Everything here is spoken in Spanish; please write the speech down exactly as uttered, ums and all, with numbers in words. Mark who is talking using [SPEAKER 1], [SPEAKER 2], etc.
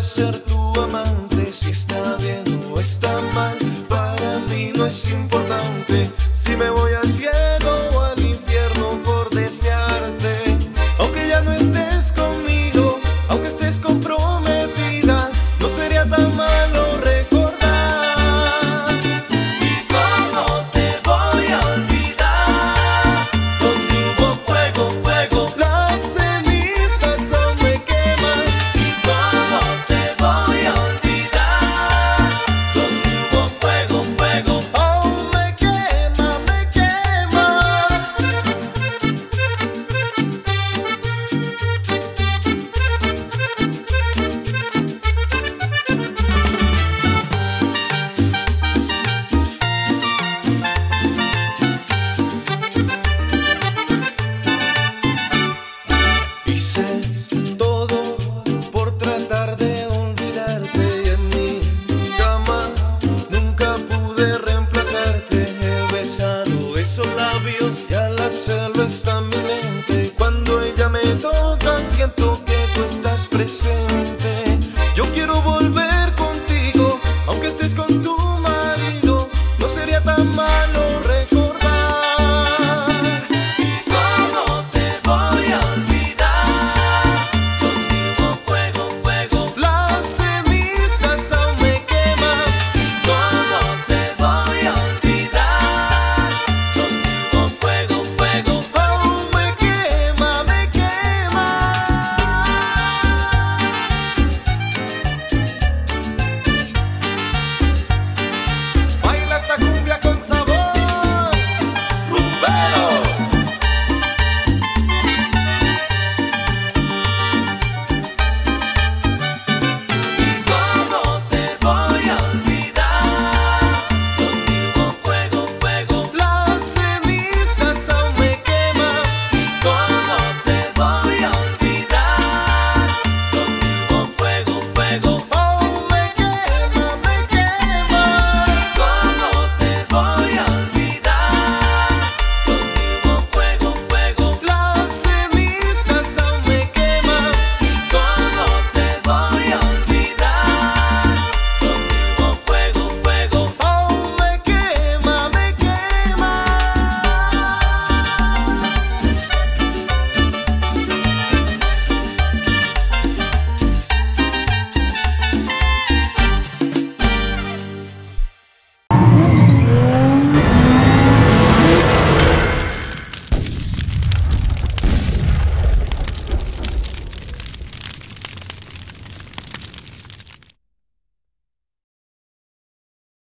[SPEAKER 1] ser tu amante. Si está bien o está mal, para mí no es importante. Si me voy al cielo o al infierno por desearte, aunque ya no estés conmigo, aunque estés comprometida, no sería tan malo recordar.
[SPEAKER 2] ¿Y cómo te voy a olvidar? Conmigo fuego, fuego,
[SPEAKER 1] Las cenizas aún me queman.
[SPEAKER 2] ¿y cómo te voy a olvidar? Conmigo fuego, fuego.
[SPEAKER 1] Aún me quema, me quema. Hice todo por tratar de olvidarte, y en mi cama nunca pude reemplazarte. He besado esos labios y al hacerlo está en mi mente. Cuando ella me toca siento que tú estás presente.